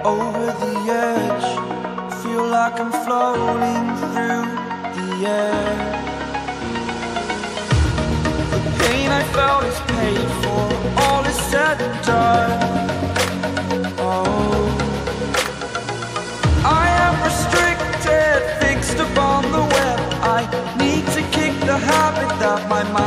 over the edge. Feel like I'm floating through the air. The pain I felt is paid for, all is said and done. Oh, I am restricted, fixed upon the web. I need to kick the habit that my mind